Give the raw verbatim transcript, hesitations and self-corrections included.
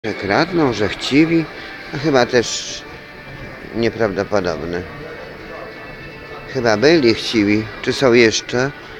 Że kradną, że chciwi, a chyba też nieprawdopodobne. Chyba byli chciwi, czy są jeszcze?